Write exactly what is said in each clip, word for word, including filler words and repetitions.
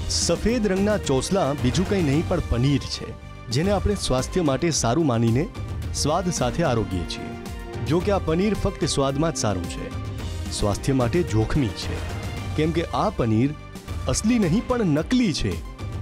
સફેદ રંગના ચોસલા બીજું કંઈ નહીં પણ પનીર છે, જેને આપણે સ્વાસ્થ્ય માટે સારું માનીને સ્વાદ સાથે આરોગીએ છીએ। જો કે આ પનીર ફક્ત સ્વાદમાં જ સારું છે, સ્વાસ્થ્ય માટે જોખમી છે, કેમ કે આ પનીર અસલી નહીં પણ નકલી છે।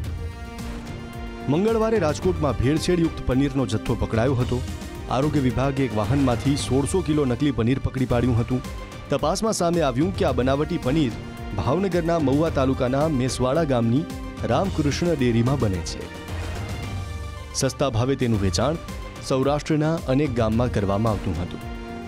મંગળવારે રાજકોટમાં ભેળસેળયુક્ત પનીરનો જથ્થો પકડાયો હતો। આરોગ્ય વિભાગે એક વાહનમાંથી સોળસો કિલો નકલી પનીર પકડી પાડ્યું હતું। તપાસમાં સામે આવ્યું કે આ બનાવટી પનીર ભાવનગરના મહુવા તાલુકાના મેસવાડા ગામની રામકૃષ્ણ ડેરીમાં બને છે। સસ્તા ભાવે તેનું વેચાણ સૌરાષ્ટ્રના અનેક ગામમાં કરવામાં આવતું હતું।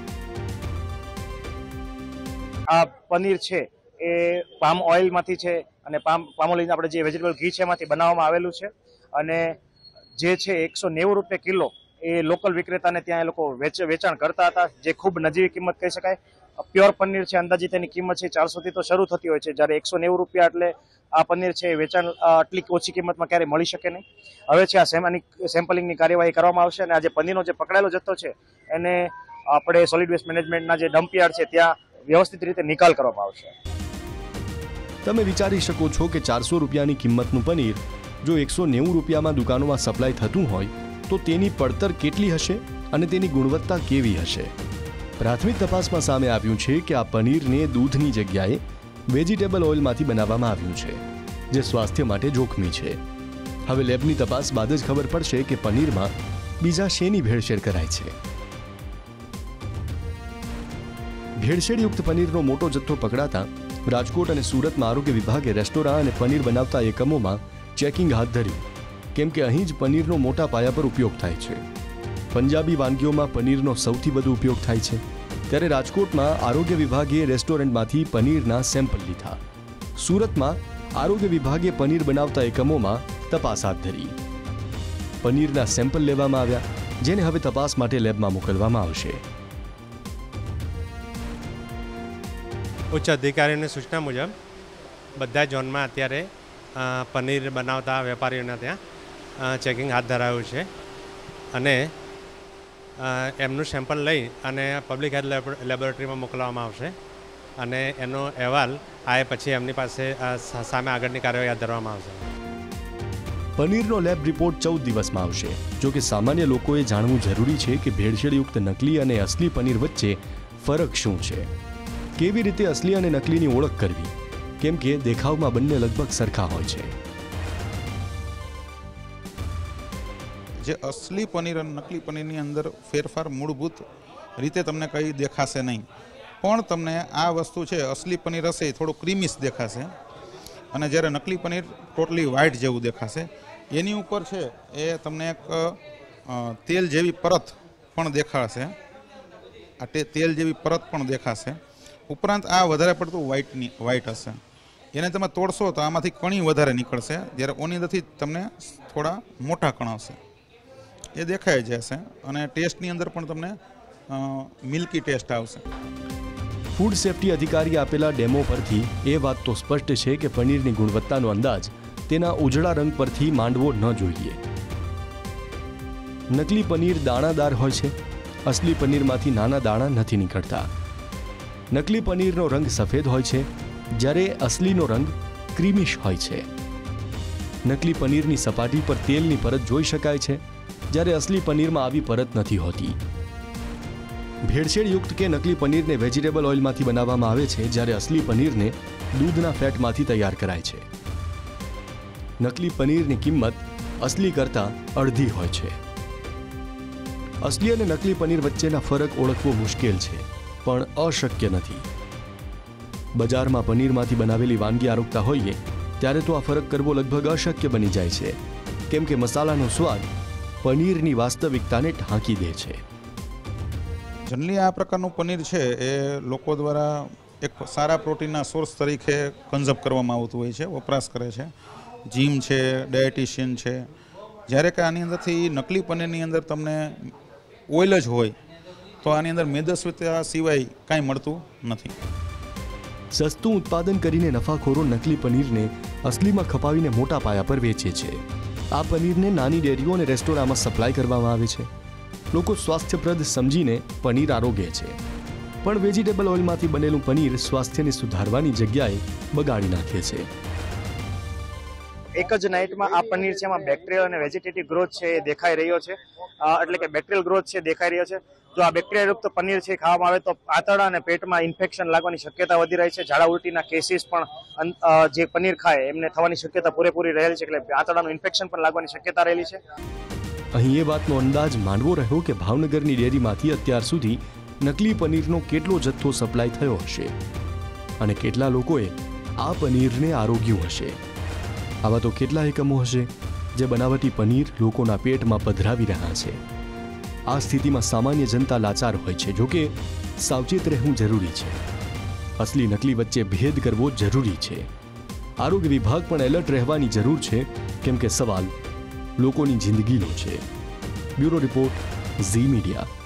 આ પનીર છે એ પામ ઓઇલમાંથી છે અને પામ પામ ઓઇલ આપણે જે વેજીટેબલ ઘી છે એમાંથી બનાવવામાં આવેલું છે અને જે છે એકસો નેવું રૂપિયા કિલો એ લોકલ વિક્રેતાને ત્યાં એ લોકો વેચાણ કરતા હતા, જે ખૂબ નજીવી કિંમત કહી શકાય। પ્યોર પનીર છે અંદાજિત એની કિંમત છે ચારસો થી તો શરૂ થતી હોય છે, જ્યારે એકસો નેવું રૂપિયા એટલે આ પનીર છે વેચાણ આટલી ઓછી કિંમતમાં ક્યારેય મળી શકે નહીં। હવે છે આ સેમ્પલિંગની કાર્યવાહી કરવામાં આવશે અને આ જે પનીરનો જે પકડાયેલો જથ્થો છે એને આપણે સોલિડ વેસ્ટ મેનેજમેન્ટના જે ડમ્પયાર્ડ છે ત્યાં વ્યવસ્થિત રીતે નિકાલ કરવામાં આવશે। તમે વિચારી શકો છો કે ચારસો રૂપિયાની કિંમતનું પનીર જો એકસો નેવું રૂપિયામાં દુકાનોમાં સપ્લાય થતું હોય તો તેની પડતર કેટલી હશે અને તેની ગુણવત્તા કેવી હશે। પ્રાથમિક તપાસમાં સામે આવ્યું છે કે આ પનીરને દૂધની જગ્યાએ વેજીટેબલ ઓઇલમાંથી બનાવવામાં આવ્યું છે, જે સ્વાસ્થ્ય માટે જોખમી છે। હવે લેબની તપાસ બાદ જ ખબર પડશે કે પનીરમાં બીજા શેની ભેળસેળ કરાય છે। ભેળસેળયુક્ત પનીરનો મોટો જથ્થો પકડાતા રાજકોટ અને સુરતમાં આરોગ્ય વિભાગે રેસ્ટોરાં અને પનીર બનાવતા એકમોમાં ચેકિંગ હાથ ધર્યું, કેમ કે અહીં જ પનીરનો મોટા પાયા પર ઉપયોગ થાય છે। પંજાબી વાનગીઓમાં પનીરનો સૌથી વધુ ઉપયોગ થાય છે, ત્યારે રાજકોટમાં આરોગ્ય વિભાગે રેસ્ટોરન્ટમાંથી પનીરના સેમ્પલ લીધા। સુરતમાં આરોગ્ય વિભાગે પનીર બનાવતા એકમોમાં તપાસ હાથ ધરી। પનીરના સેમ્પલ લેવામાં આવ્યા, જેને હવે તપાસ માટે લેબમાં મોકલવામાં આવશે। ઉચ્ચ અધિકારીઓની સૂચના મુજબ બધા ઝોનમાં અત્યારે પનીર બનાવતા વેપારીઓના ત્યાં ચેકિંગ હાથ ધરાયું છે અને એમનું સેમ્પલ લઈ અને પબ્લિક હેલ્થ લેબોરેટરીમાં મોકલવામાં આવશે અને એનો અહેવાલ આવે પછી એમની પાસે સામે આગળની કાર્યવાહી હાથ ધરવામાં આવશે। પનીરનો લેબ રિપોર્ટ ચૌદ દિવસમાં આવશે। જો કે સામાન્ય લોકોએ જાણવું જરૂરી છે કે ભેળસેળયુક્ત નકલી અને અસલી પનીર વચ્ચે ફરક શું છે, કેવી રીતે અસલી અને નકલીની ઓળખ કરવી, કેમ કે દેખાવમાં બંને લગભગ સરખા હોય છે। જે અસલી પનીર અને નકલી પનીરની અંદર ફેરફાર મૂળભૂત રીતે તમને કંઈ દેખાશે નહીં, પણ તમને આ વસ્તુ છે અસલી પનીર હશે એ થોડું ક્રીમીશ દેખાશે અને જ્યારે નકલી પનીર ટોટલી વ્હાઇટ જેવું દેખાશે। એની ઉપર છે એ તમને એક તેલ જેવી પરત પણ દેખાશે, આ તેલ જેવી પરત પણ દેખાશે। ઉપરાંત આ વધારે પડતું વ્હાઇટની વ્હાઇટ હશે, એને તમે તોડશો તો આમાંથી કણી વધારે નીકળશે, જ્યારે ઓની અંદરથી તમને થોડા મોટા કણ હશે, એ દેખાઈ જશે અને ટેસ્ટની અંદર પણ તમને મિલ્કી ટેસ્ટ આવશે। ફૂડ સેફ્ટી અધિકારી આપેલા ડેમો પરથી એ વાત તો સ્પષ્ટ છે કે પનીરની ગુણવત્તાનો અંદાજ તેના ઉજળા રંગ પરથી માંડવો ન જોઈએ। નકલી પનીર દાણાદાર હોય છે, અસલી પનીરમાંથી નાના દાણા નથી નીકળતા। નકલી પનીરનો રંગ સફેદ હોય છે, જ્યારે અસલીનો રંગ ક્રીમિશ હોય છે। નકલી પનીરની સપાટી પર તેલની પરત જોઈ શકાય છે, જ્યારે અસલી પનીરમાં આવી પરત નથી હોતી। ભેળસેળયુક્ત કે નકલી પનીરને વેજીટેબલ ઓઇલમાંથી બનાવવામાં આવે છે, જ્યારે અસલી પનીરને દૂધના ફેટમાંથી તૈયાર કરાય છે। નકલી પનીરની કિંમત અસલી કરતાં અડધી હોય છે। અસલી અને નકલી પનીર વચ્ચેના ફરક ઓળખવો મુશ્કેલ છે, પણ અશક્ય નથી। બજારમાં પનીરમાંથી બનાવેલી વાનગી આરોગતા હોઈએ ત્યારે તો આ ફરક કરવો લગભગ અશક્ય બની જાય છે, કેમ કે મસાલાનો સ્વાદ પનીરની વાસ્તવિકતાને ઢાંકી દે છે। જનરલી આ પ્રકારનું પનીર છે એ લોકો દ્વારા એક સારા પ્રોટીનના સોર્સ તરીકે કન્ઝ્યુમ કરવામાં આવતું હોય છે, વપરાશ કરે છે, જીમ છે, ડાયટિશિયન છે, જ્યારે કે આની અંદરથી નકલી પનીરની અંદર તમને ઓઇલ જ હોય તો આની અંદર મેદસ્વીતા સિવાય કાંઈ મળતું નથી। સસ્તું ઉત્પાદન કરીને નફાખોરો નકલી પનીરને અસલીમાં ખપાવીને મોટા પાયા પર વેચે છે। આ પનીરને નાની ડેરીઓ અને રેસ્ટોરાંમાં સપ્લાય કરવામાં આવે છે। લોકો સ્વાસ્થ્યપ્રદ સમજીને પનીર આરોગે છે, પણ વેજીટેબલ ઓઇલમાંથી બનેલું પનીર સ્વાસ્થ્યને સુધારવાની જગ્યાએ બગાડી નાખે છે। એક જ નાઇટમાં આ પનીર છે એમાં બેક્ટેરિયલ અને વેજીટેટિવ ગ્રોથ છે એ દેખાઈ રહ્યો છે, એટલે કે બેક્ટેરિયલ ગ્રોથ છે દેખાઈ રહ્યો છે. જો આ બેક્ટેરિયાયુક્ત પનીર છે ખાવામાં આવે તો આંતરડા અને પેટમાં ઇન્ફેક્શન લાગવાની શક્યતા વધી રહી છે. ઝાડા ઉલટીના કેસીસ પણ જે પનીર ખાય એમને થવાની શક્યતા પૂરેપૂરી રહેલી છે, એટલે આંતરડાનું ઇન્ફેક્શન પણ લાગવાની શક્યતા રહેલી છે. અહીં એ વાતનો અંદાજ માંડવો રહ્યો કે ભાવનગરની ડેરીમાંથી અત્યાર સુધી નકલી પનીરનો કેટલો જથ્થો સપ્લાય થયો હશે અને કેટલા લોકોએ આ પનીરને આરોગ્યું હશે. આવા તો કેટલા એકમો હશે જે બનાવટી પનીર લોકોના પેટમાં પધરાવી રહ્યા છે. આ સ્થિતિમાં સામાન્ય જનતા લાચાર હોય છે. જોકે સાવચેત રહેવું જરૂરી છે. અસલી નકલી વચ્ચે ભેદ કરવો જરૂરી છે. આરોગ્ય વિભાગ પણ એલર્ટ રહેવાની જરૂર છે, કેમ કે સવાલ લોકોની જિંદગીનો છે. Bureau report, Zee media.